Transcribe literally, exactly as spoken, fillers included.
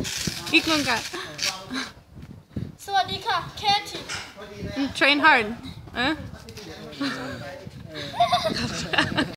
อีกลุงกันสวัสดีค่ะแคท train hard เออ